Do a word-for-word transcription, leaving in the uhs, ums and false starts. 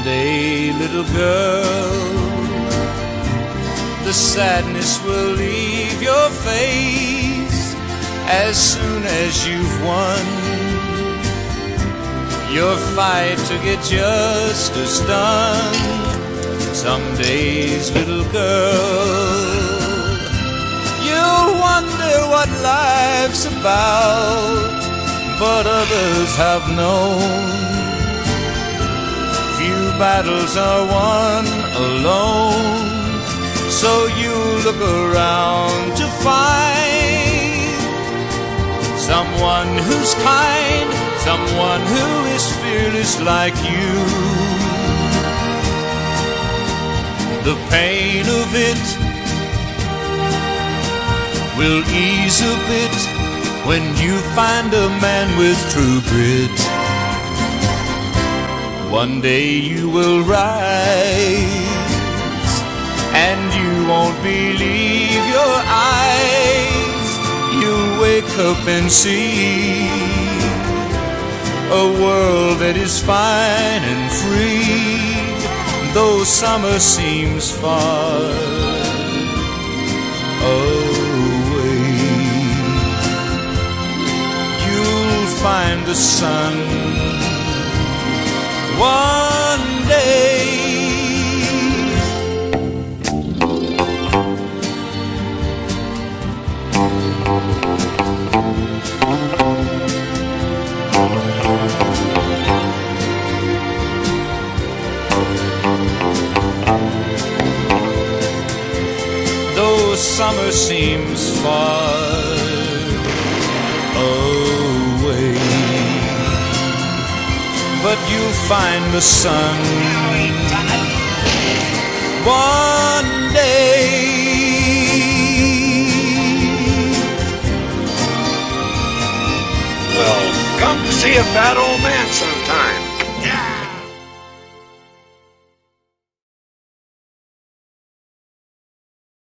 Someday, little girl, the sadness will leave your face as soon as you've won your fight to get justice done. Some days, little girl, you'll wonder what life's about, but others have known few battles are won alone. So you look around to find someone who's kind, someone who is fearless like you. The pain of it will ease a bit when you find a man with true grit. One day you will rise, and you won't believe your eyes. You'll wake up and see a world that is fine and free, though summer seems far away. You'll find the sun one day. Though summer seems far away, but you'll find the sun one day. Well, come see a fat old man sometime. Yeah.